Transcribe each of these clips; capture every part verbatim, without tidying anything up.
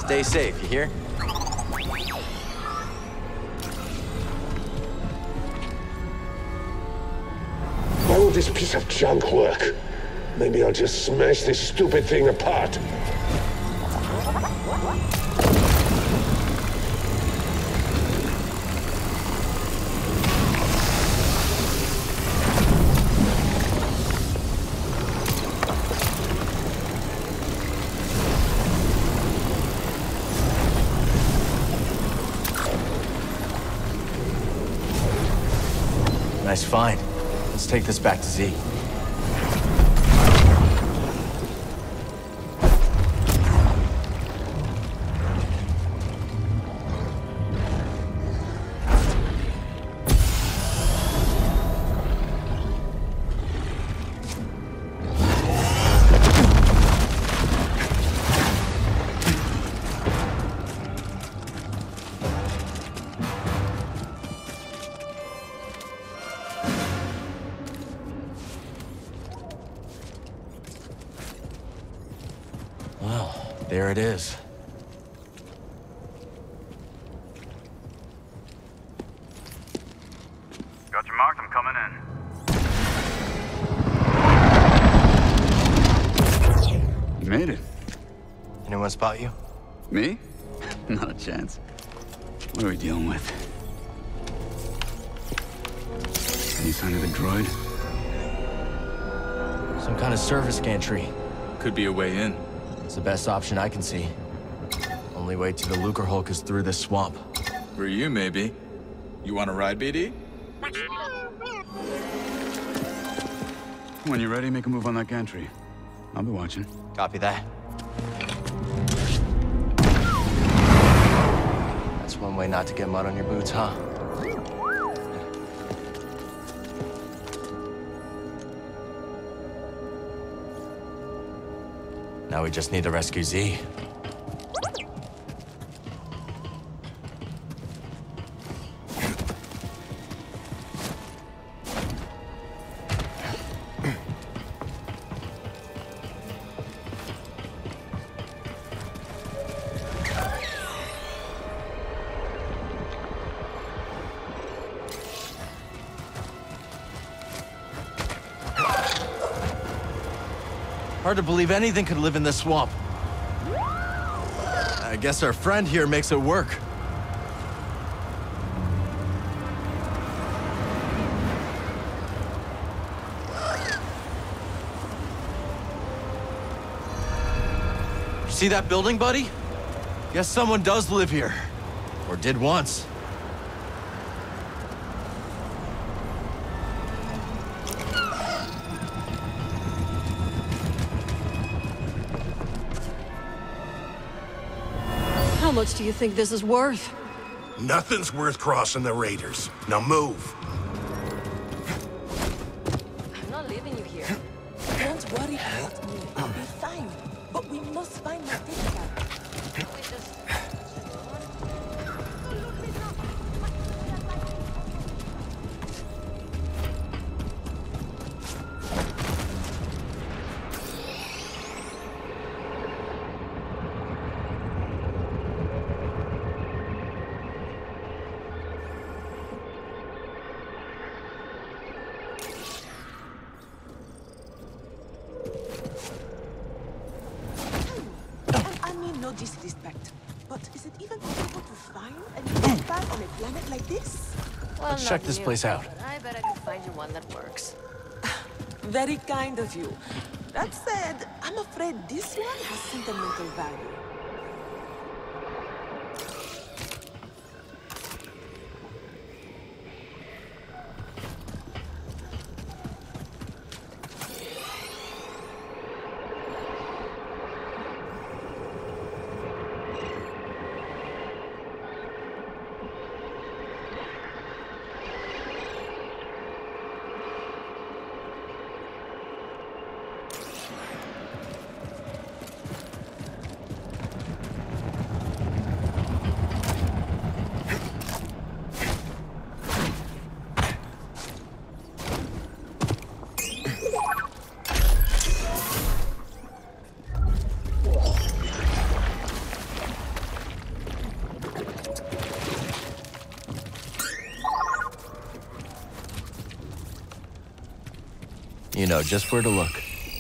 Stay safe, you hear? Why will this piece of junk work? Maybe I'll just smash this stupid thing apart. Nice find. Let's take this back to Z. Well, there it is. Got your mark, I'm coming in. You made it. Anyone spot you? Me? Not a chance. What are we dealing with? Any sign of the droid? Some kind of service gantry. Could be a way in. It's the best option I can see. Only way to the Lucrehulk is through this swamp. For you, maybe. You want to ride, B D? When you're ready, make a move on that gantry. I'll be watching. Copy that. That's one way not to get mud on your boots, huh? Now we just need to rescue Z. Hard to believe anything could live in this swamp. I guess our friend here makes it work. You see that building, buddy? Guess someone does live here. Or did once. How much do you think this is worth? Nothing's worth crossing the Raiders. Now move. I'm not leaving you here. Don't worry about me. I'll be fine. But we must find my data. We just... No disrespect, but is it even possible to find a new pad on a planet like this? Well, Let's check this place out. But I bet I can find you one that works. Very kind of you. That said, I'm afraid this one has sentimental value. You know just where to look.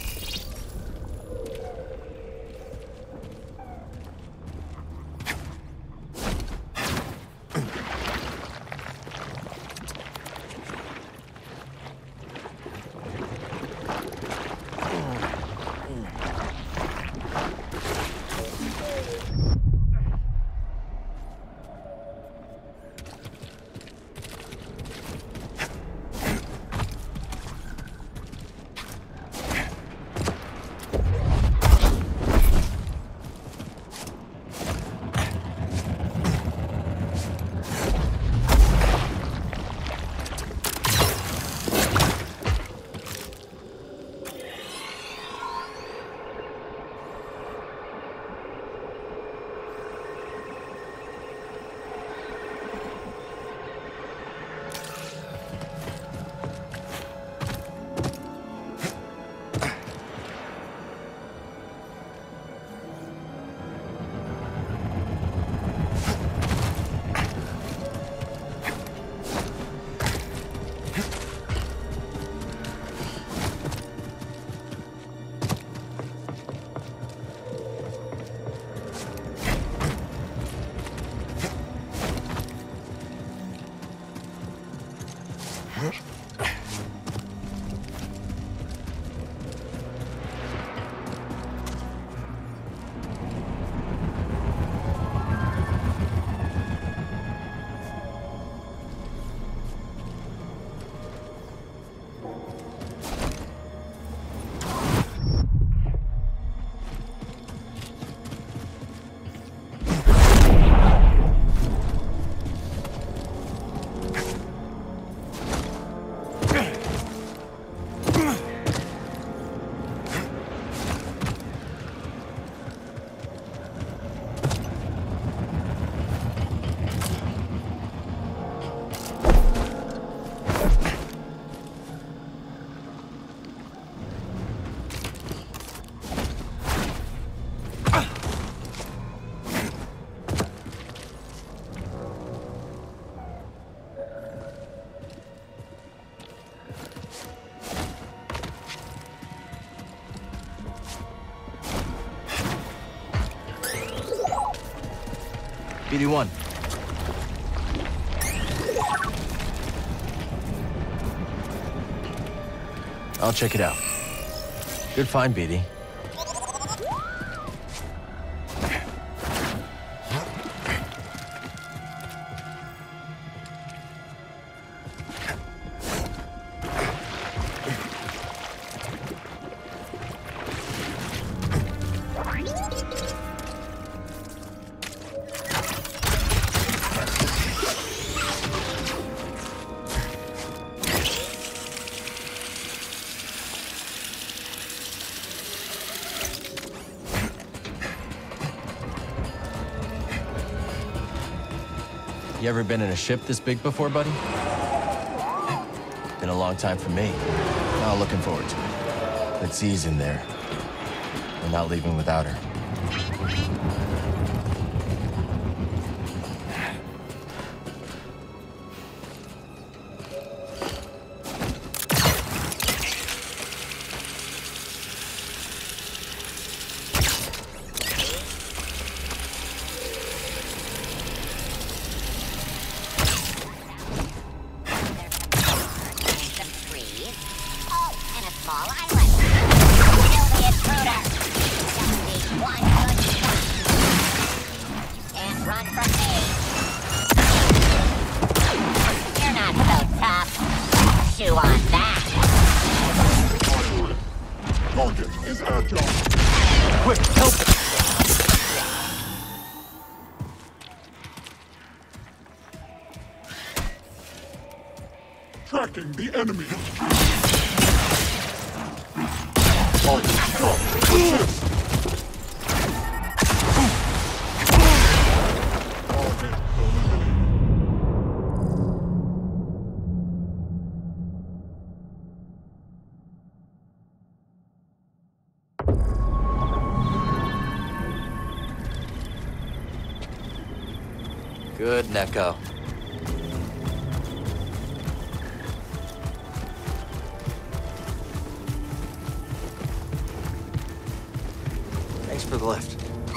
B D one. I'll check it out. Good find, B D. You ever been in a ship this big before, buddy? Been a long time for me. Now looking forward to it. But Z's in there. We're not leaving without her. Quick, help! Tracking the enemy. Target struck. Assist. Target eliminated. Good, Neko. Thanks for the lift.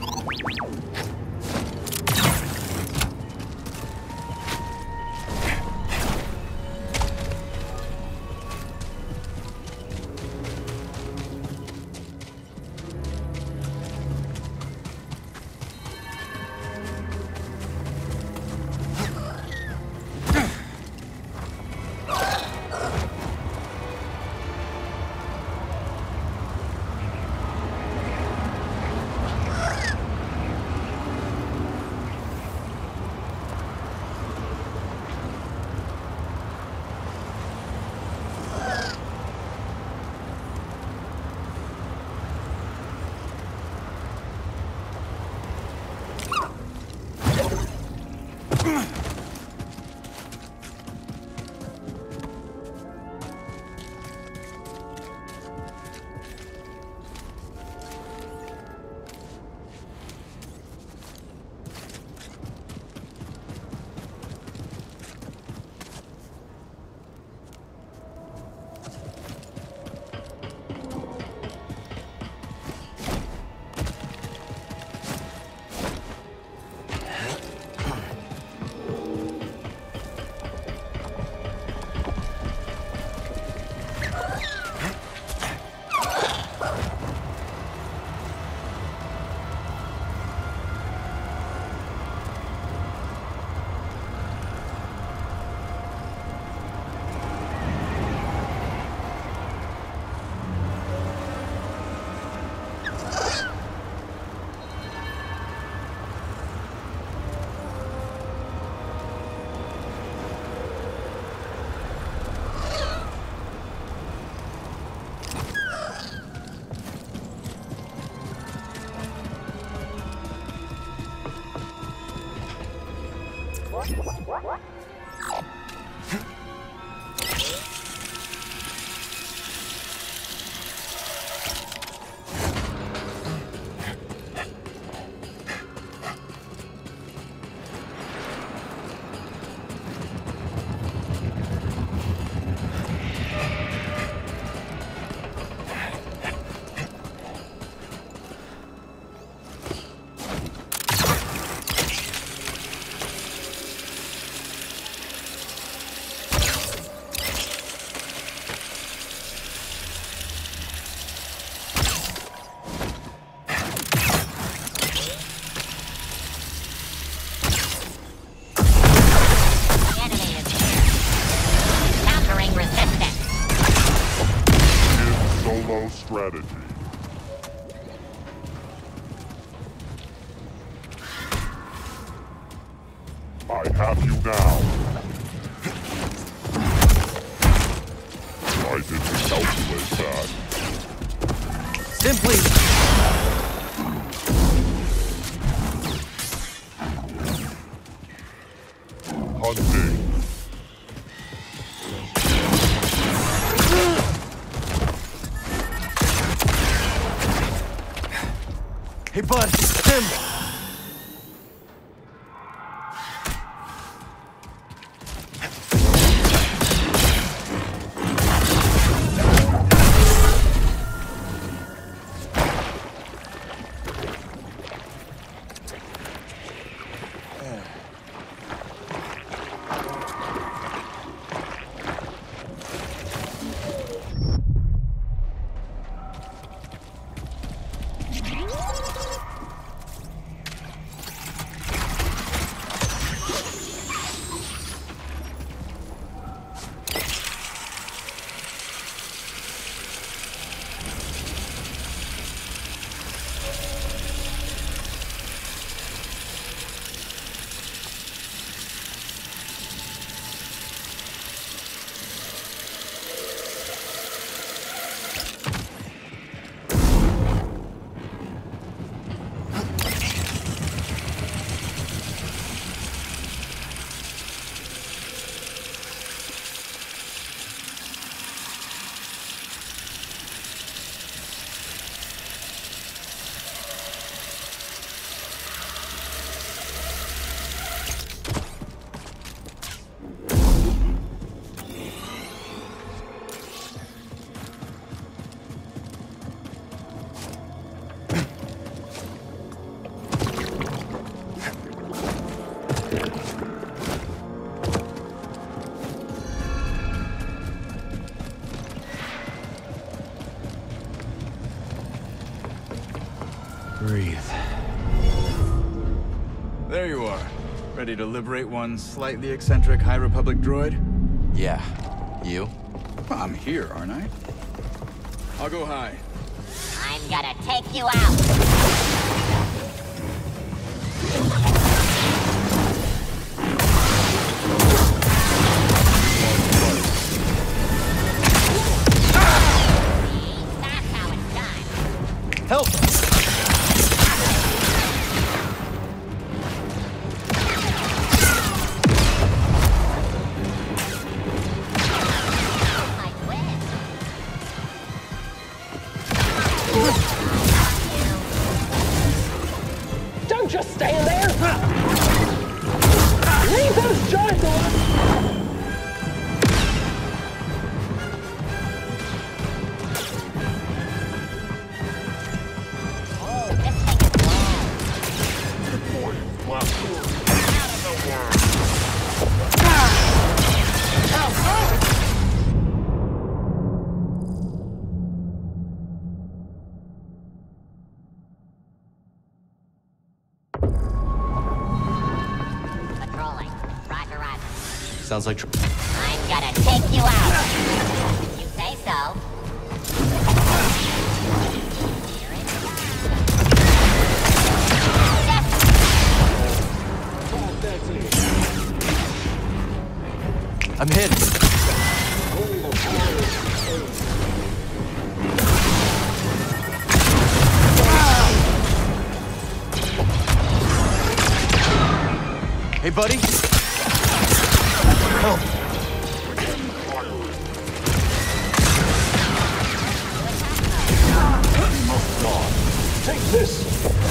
Strategy. I have you now. I didn't calculate that. Simply... Hunting. Hey, bud, Tim! breathe. There you are. Ready to liberate one slightly eccentric High Republic droid? Yeah. You? I'm here, aren't I? I'll go high. I'm gonna take you out. That's how it's done. Help! I quit. Don't just stand there! Leave those joints alone! Oh, this thing is long. Patrolling. Roger, roger. Sounds like tr- I'm gonna take you out. You say so. Here it I'm hit. Hey, buddy. Help. Take this!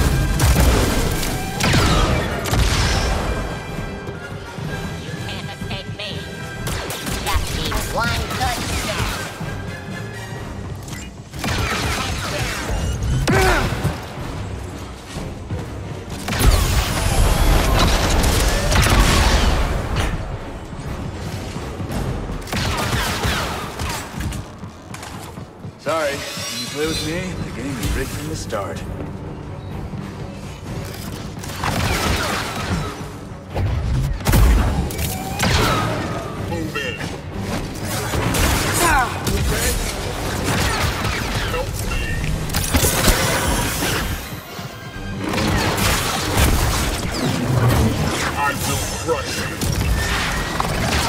You can't escape me. Just need one good shot. Sorry, when you play with me, the game is rigged from the start. Move in. I will crush you.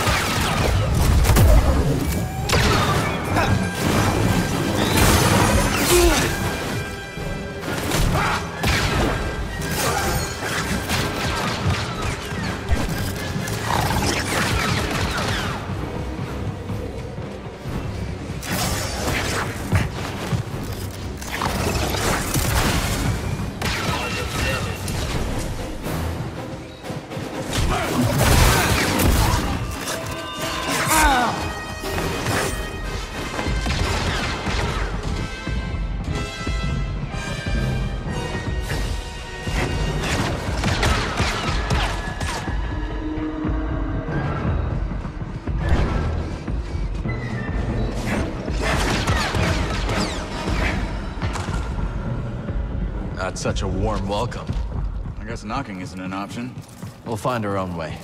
Not such a warm welcome. I guess knocking isn't an option. We'll find our own way.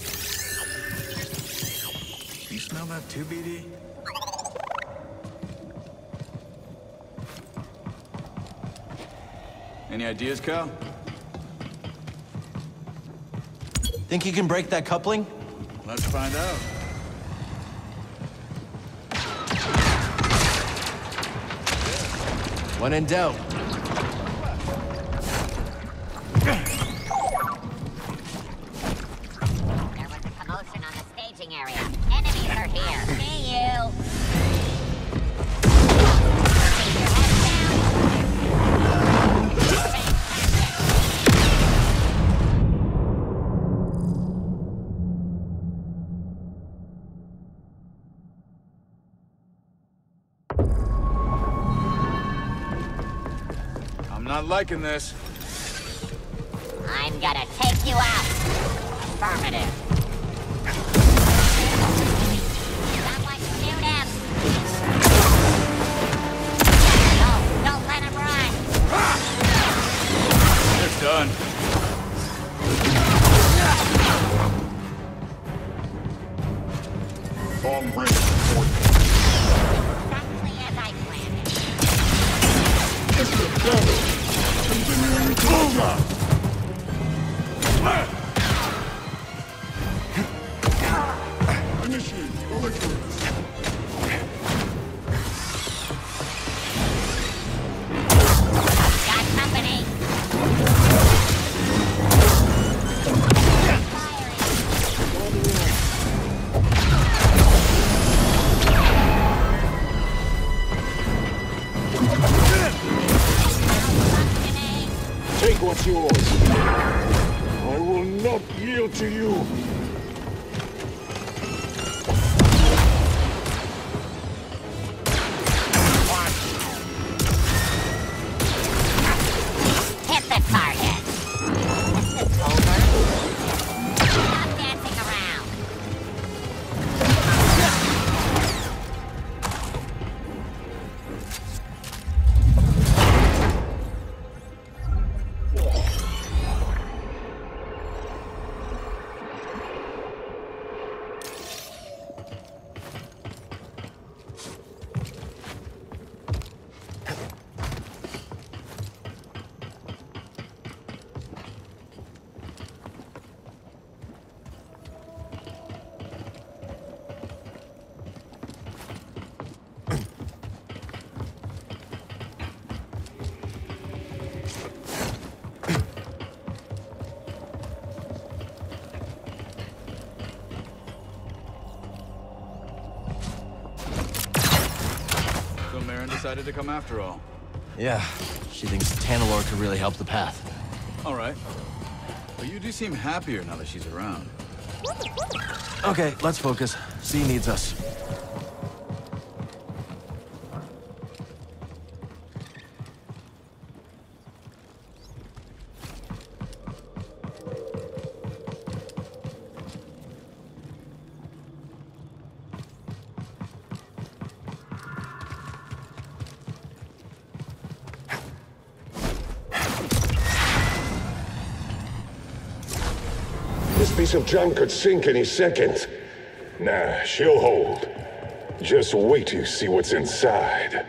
You smell that too, B D? Any ideas, Cal? Think you can break that coupling? Let's find out. When in doubt. There was a commotion on the staging area. Enemies are here. See you. Keep your head I'm not liking this. I'm gonna take you out. Affirmative. Someone shoot him. No, don't let him run. Done. On range for Exactly as I planned it. instant damage. Continuing to attack. Initiate belligerence. Got company. Take what's yours. I will not yield to you. Hit the target. This is over. Stop dancing around. So Marin decided to come after all. Yeah, she thinks Tanalorr could really help the path. All right. But you do seem happier now that she's around. Okay, let's focus. C needs us. This piece of junk could sink any second. Nah, she'll hold. Just wait till you see what's inside.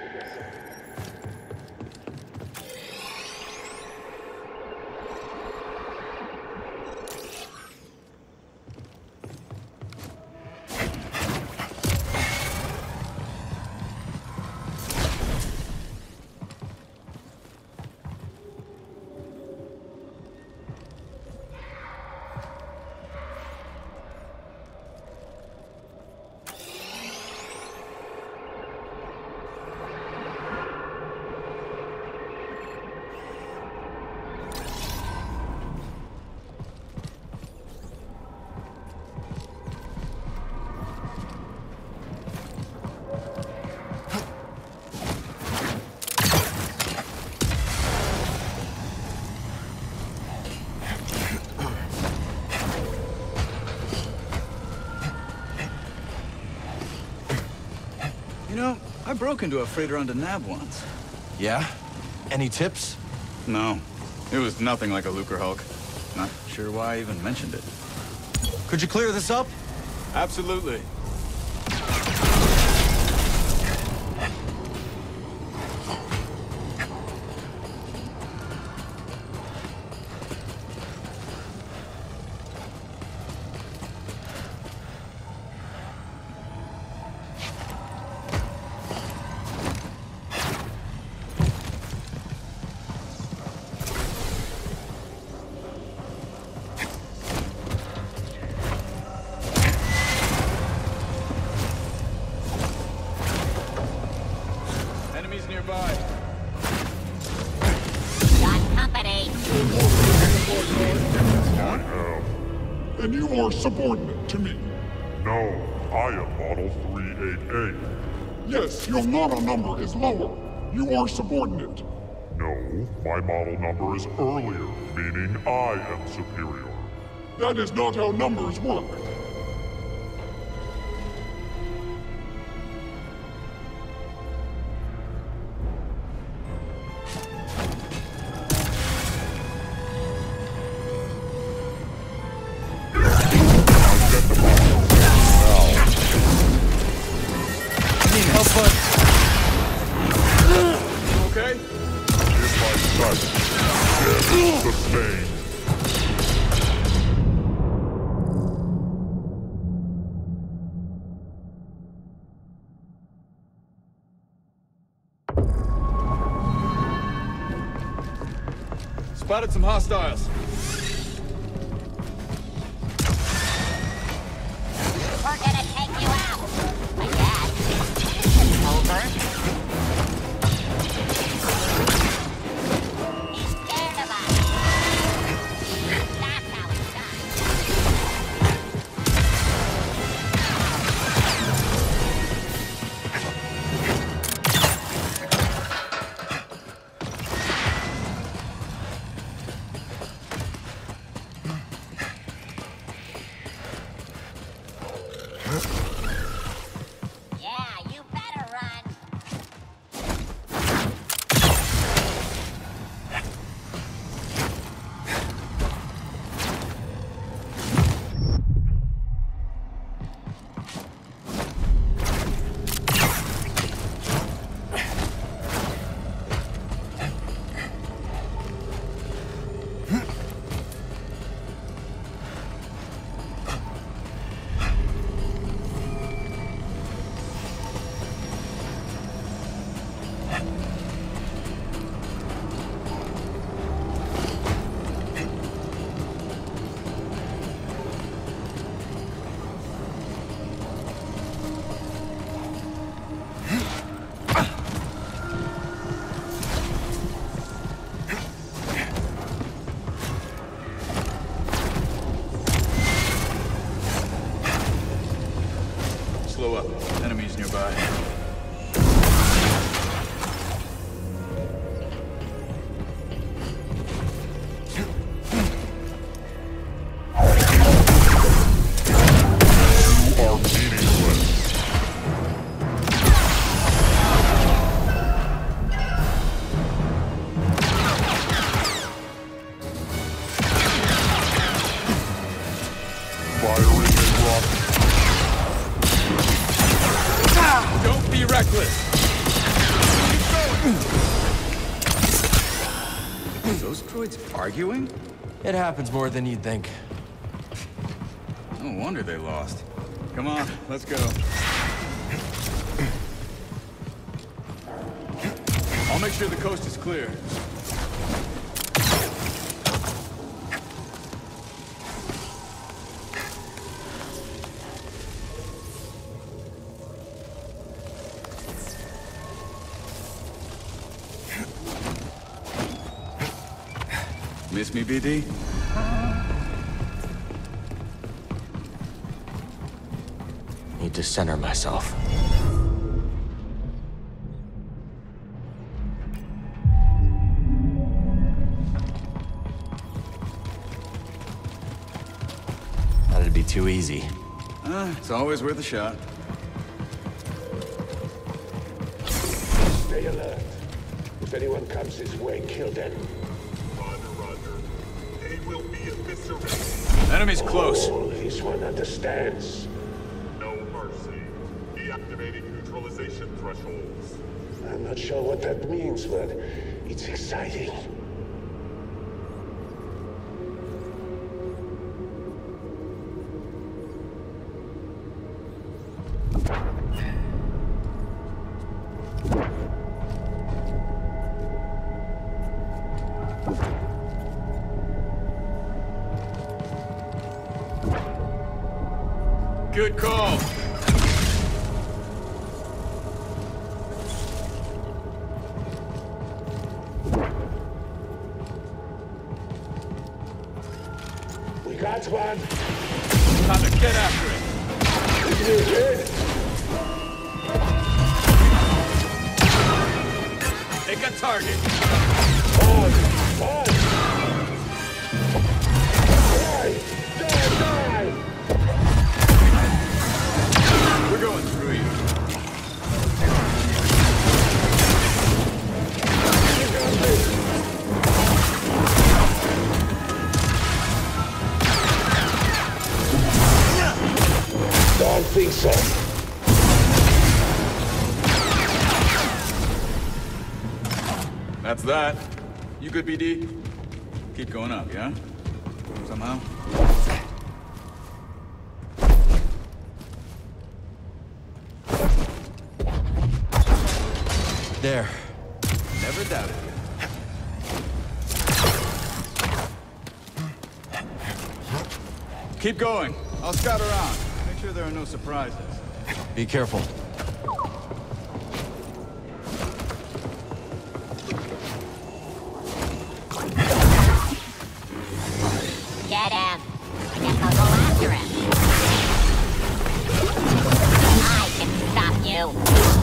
You know, I broke into a freighter on Denab once. Yeah? Any tips? No, it was nothing like a Lucre Hulk. Not sure why I even mentioned it. Could you clear this up? Absolutely. Enemies nearby. Got company. I have. And you are subordinate to me. No, I am Model three eighty-eight. Yes, your model number is lower. You are subordinate. No, my model number is earlier, meaning I am superior. That is not how numbers work. Sustained. Spotted some hostiles. We're gonna take you out. I guess. It's over. He's scared of us. That's how it's done. Yeah, you better run. Slow up. Enemies nearby. You are meaningless. Firing a rocket. Don't be reckless. Those droids arguing? It happens more than you'd think. No wonder they lost. Come on, let's go. I'll make sure the coast is clear. Miss me, B D? Need to center myself. That'd be too easy. Uh, it's always worth a shot. Stay alert. If anyone comes this way, kill them. Roger, Roger. They will be eviscerated. Enemy's close. Oh, this one understands. No mercy. Deactivating neutralization thresholds. I'm not sure what that means, but it's exciting. Good call. We got one. Time to get after it. You did. Take a target. On, on. Die, die, die. We're going through you. You got this. Don't think so. That's that. You good, B D? Keep going up, yeah? Somehow? There. Never doubted you. Keep going. I'll scout around. Make sure there are no surprises. Be careful. Get him. I guess I'll go after him. I can stop you.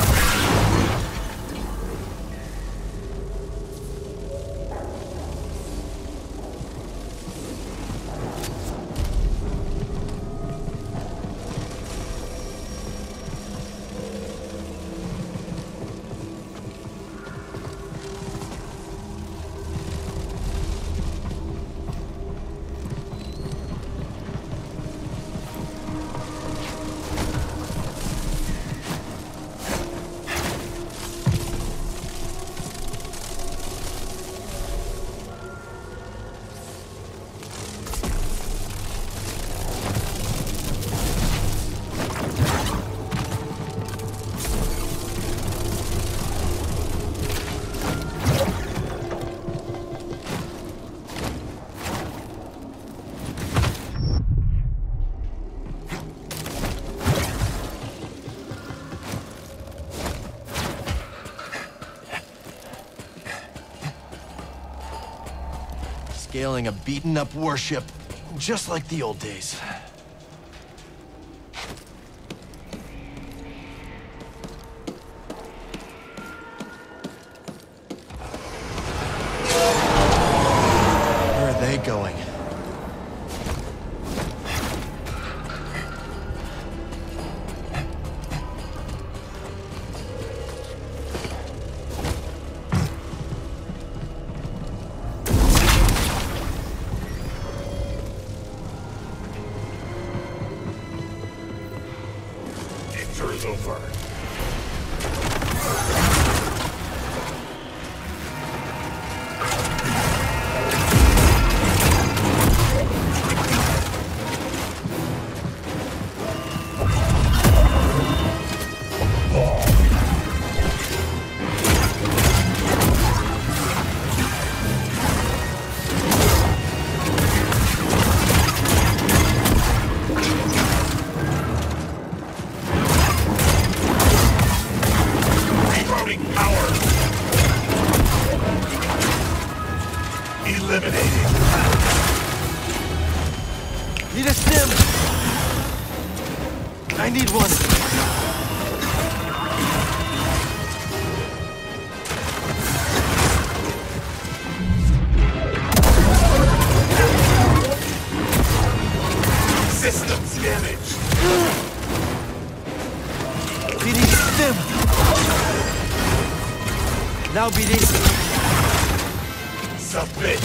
Scaling a beaten-up warship, just like the old days. Where are they going? Is over. Need a stim! I need one! Systems damaged. B D stim! Now B D. Submit.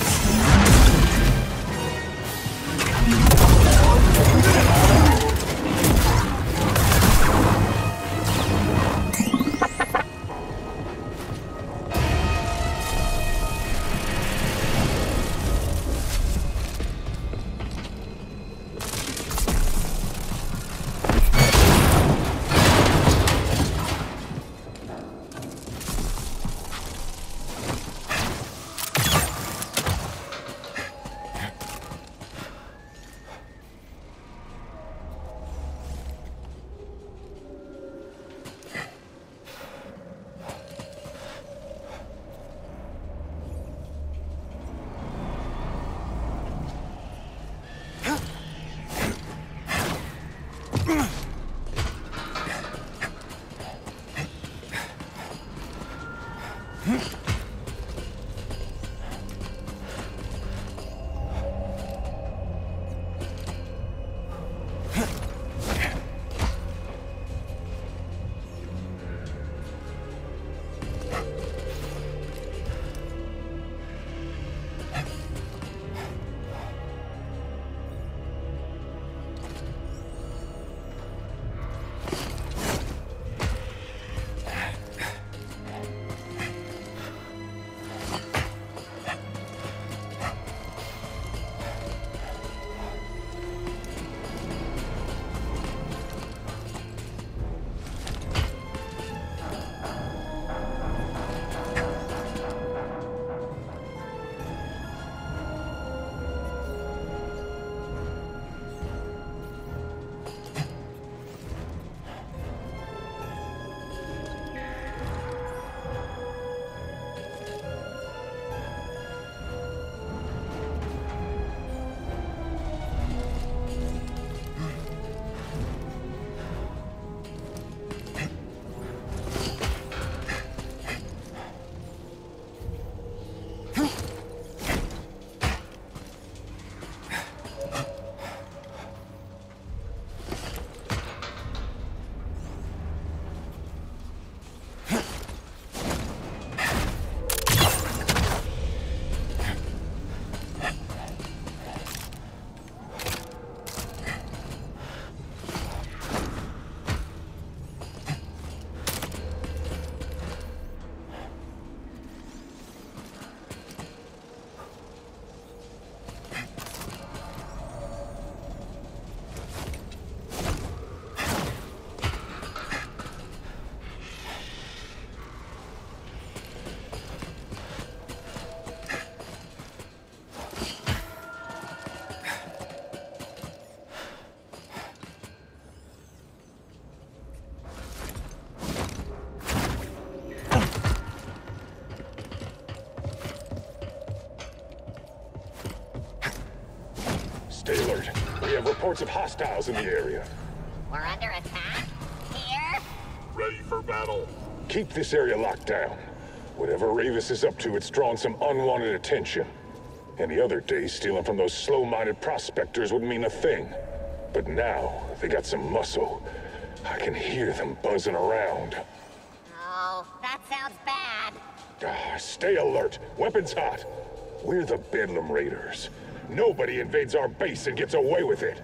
Stay alert. We have reports of hostiles in the area. We're under attack? Here? Ready for battle. Keep this area locked down. Whatever Ravis is up to, it's drawn some unwanted attention. Any other day, stealing from those slow-minded prospectors would mean a thing. But now, they got some muscle. I can hear them buzzing around. Oh, that sounds bad. Ah, stay alert. Weapons hot. We're the Bedlam Raiders. Nobody invades our base and gets away with it.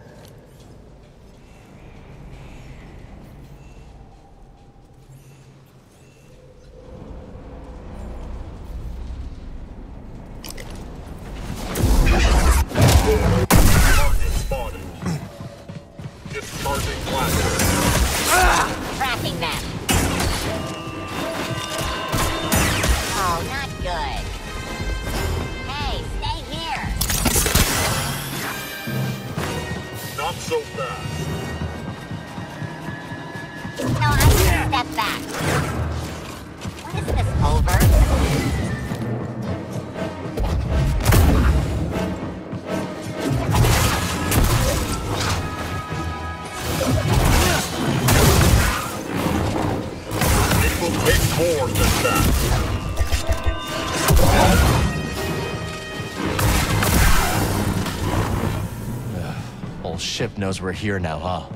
Target spotted. Discharging blaster. Tracking them. Oh, not good. Hey, stay here. Not so fast. No, I need to step back. When is this over? It will take more than that. Whole ship knows we're here now, huh?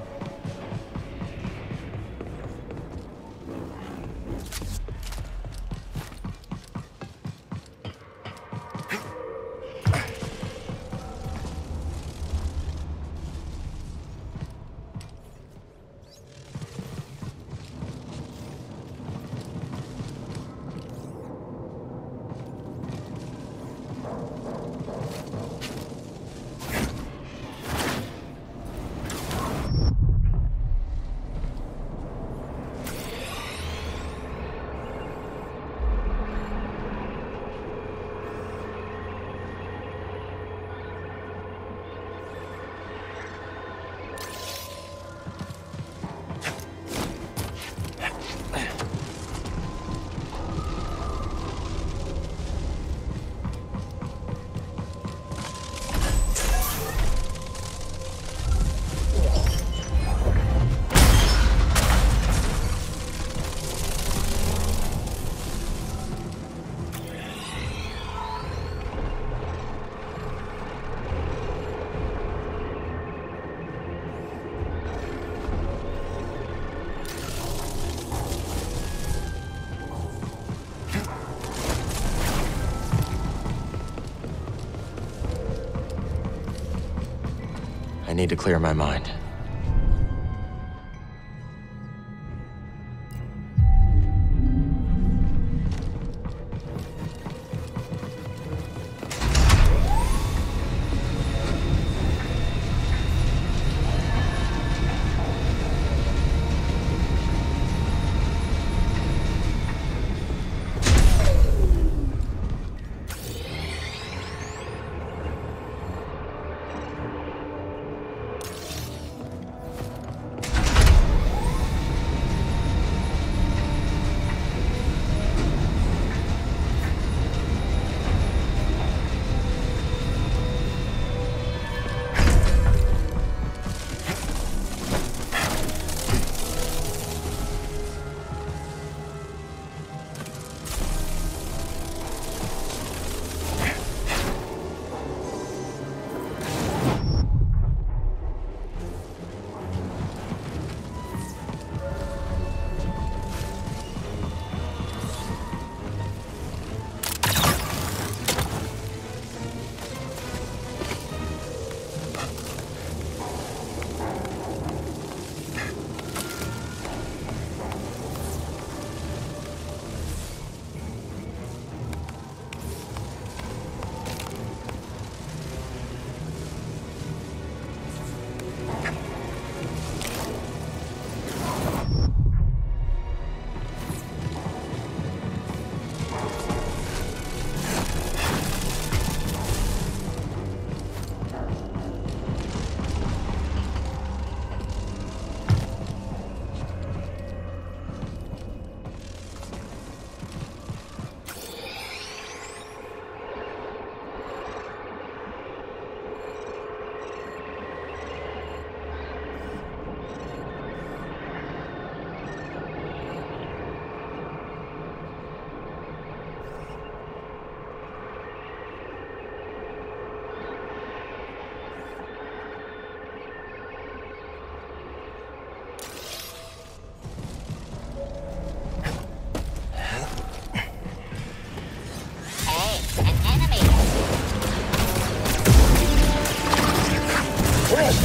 I need to clear my mind.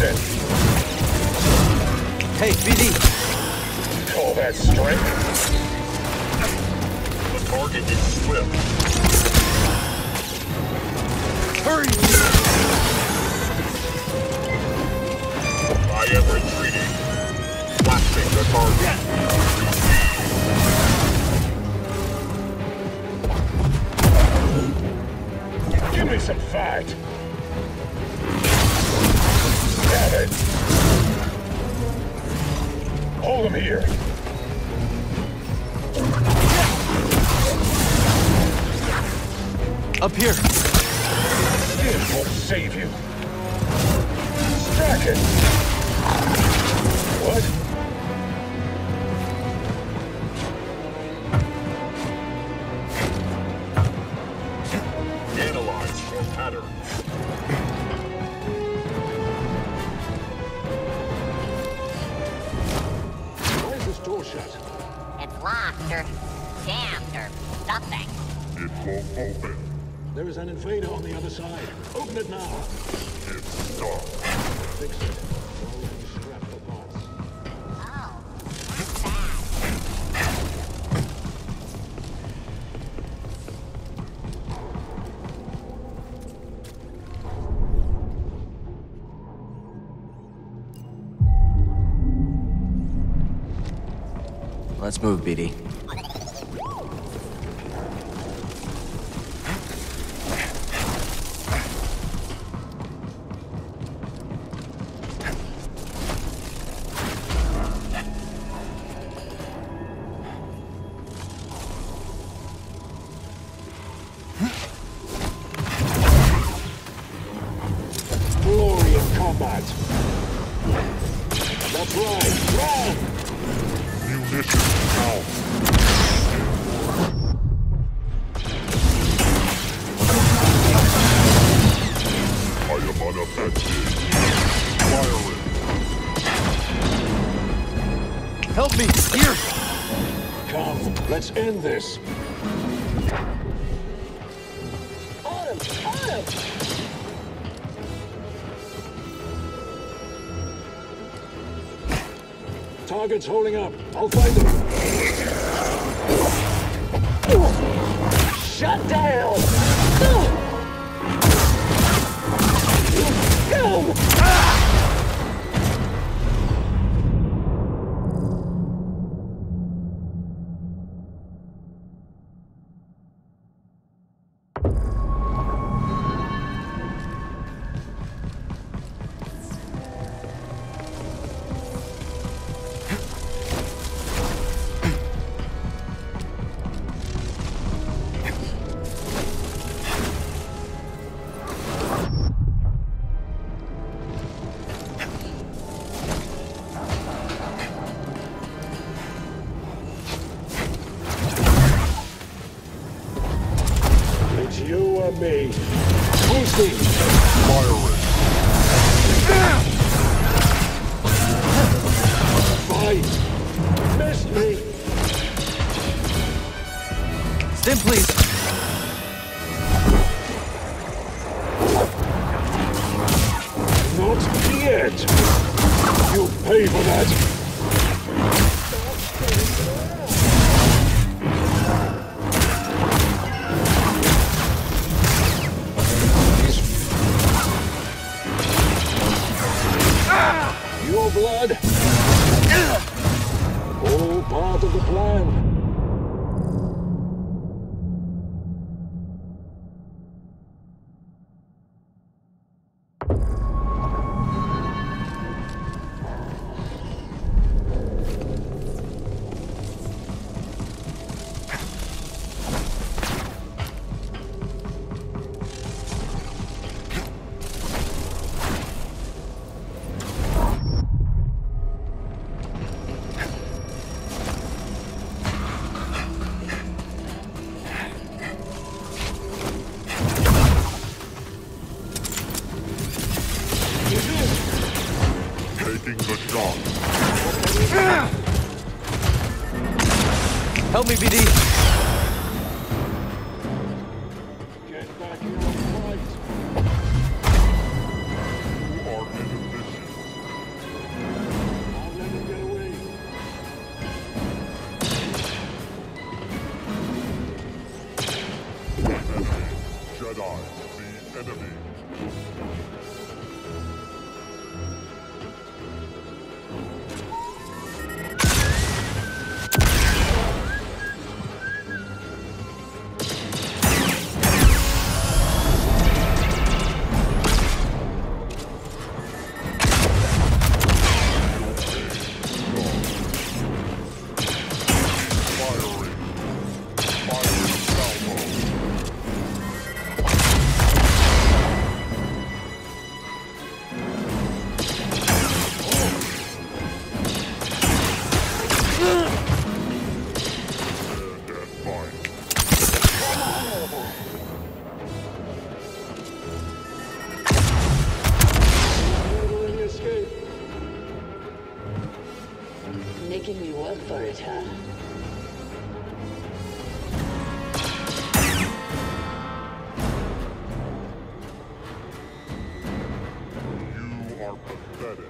then. Hey, B D! Call that strength? The target is swift. Hurry! I am retreating. Blasting the target. Give me some fight. Damn it. Hold him here. Up here. This won't save you. Strike it. What? Analyze for pattern. Why is this door shut? It's locked or jammed or something. It won't open. There is an invader on the other side. Open it now. It's stuck. Fix it. Or we can scrap the parts. Oh, that's bad. Let's move, B D. Glory in combat. That's right. Run! Munitions out. I am unaffected. Fire it. Help me! Here! Come, let's end this. Autumn! Autumn! Target's holding up. I'll find them. Shut down! Go! It's you or me. Boosting. Fire it. Fight. Missed me. Stim, please! Not yet. You'll pay for that. Your blood. All part of the plan. Taking the shot. Help me, B D! Get back here and fight. You are inefficient. Made me work for it, huh? You are pathetic.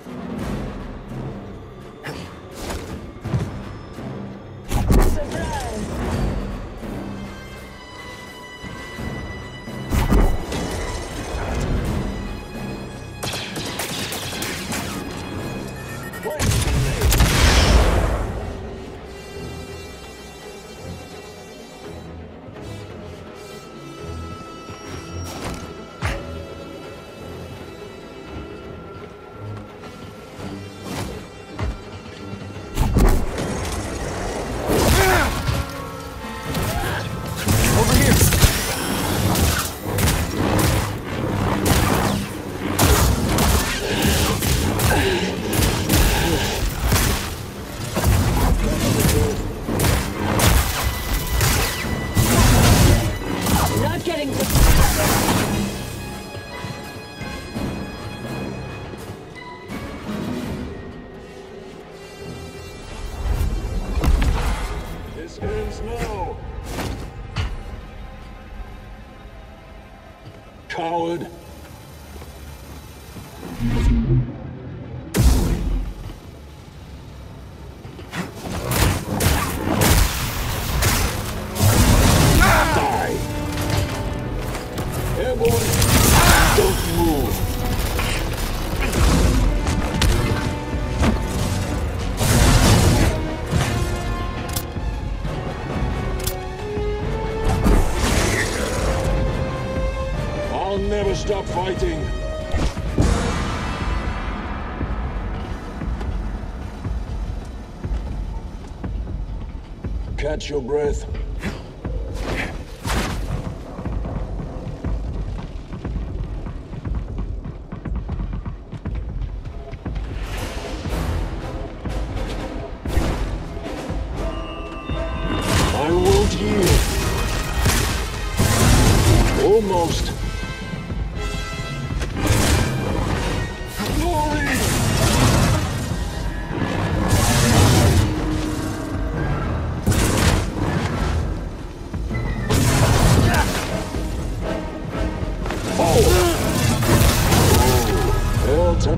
Coward. Die. Airborne, don't move. I'll never stop fighting. Catch your breath. I won't yield. Almost. Glory! Oh! Hell,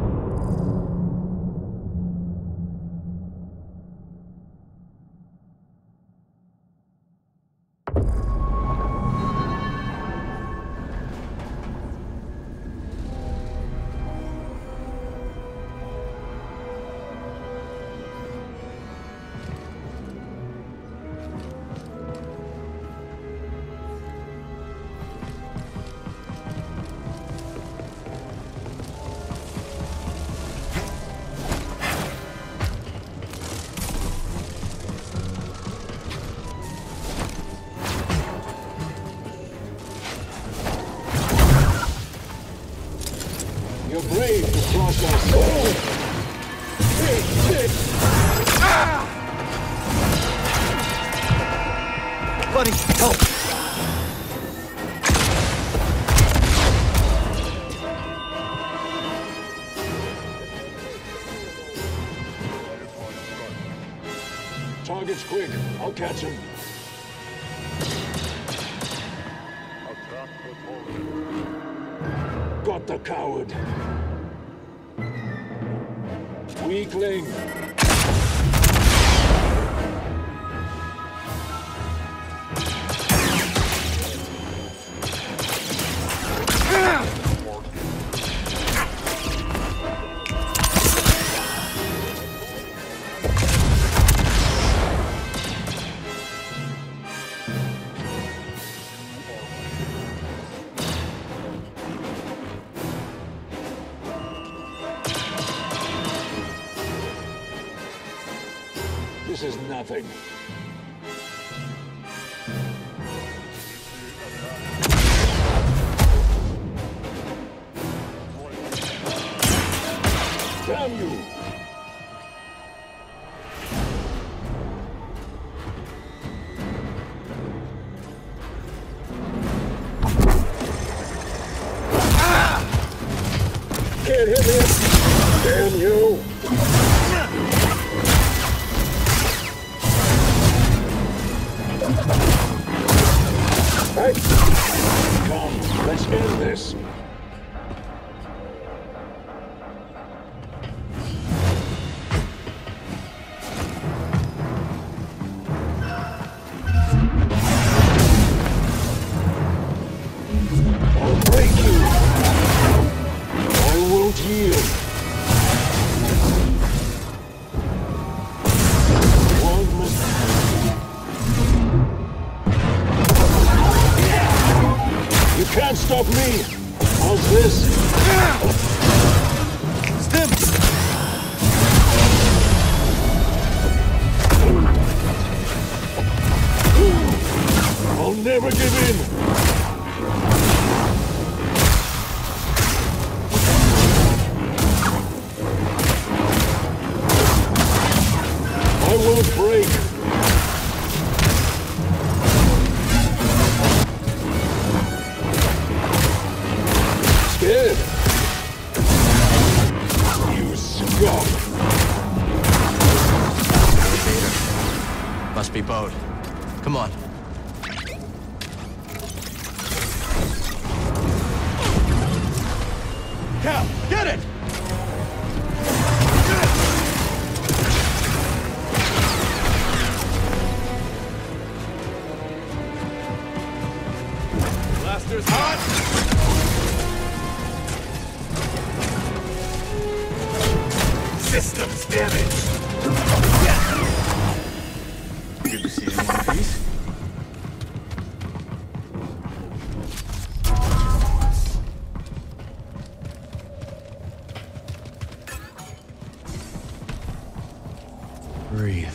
You're brave to cross our soul. Big, big. Ah! Buddy, help! Target's quick. I'll catch him. Got the coward. Weakling. This is nothing. Damn you! Ah! Can't hit me! Damn you! Hey! Come, let's end this. I'll break you. I won't yield. One must... You can't stop me! How's this? Stim! I'll never give in! I won't break! Scared? You scum! Must be Bode. Come on. Cal, get it! Blaster's hot! Systems damaged! Good to see you in one piece. Breathe.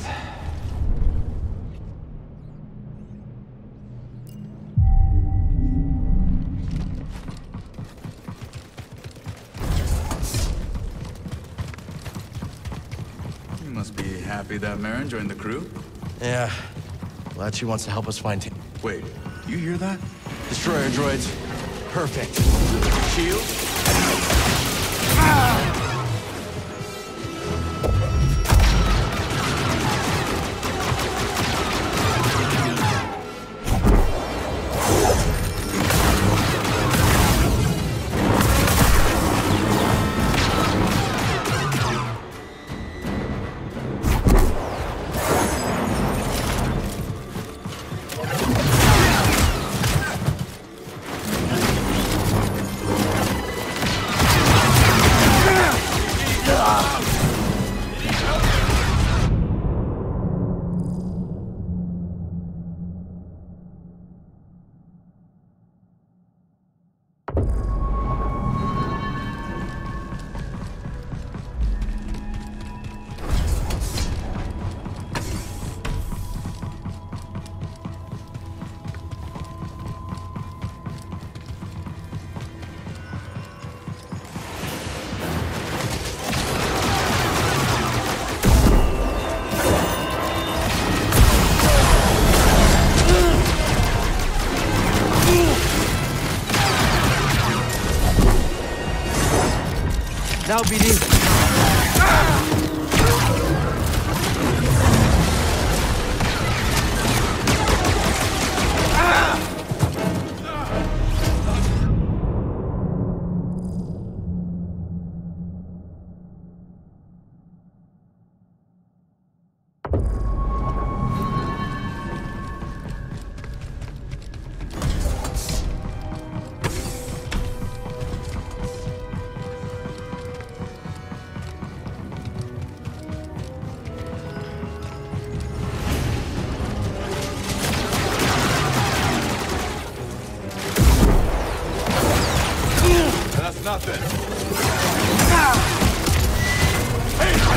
You must be happy that Marin joined the crew. Yeah. Glad she wants to help us find... Wait, you hear that? Destroyer droids. Perfect. Shield? Now, B D. That's nothing. Hey!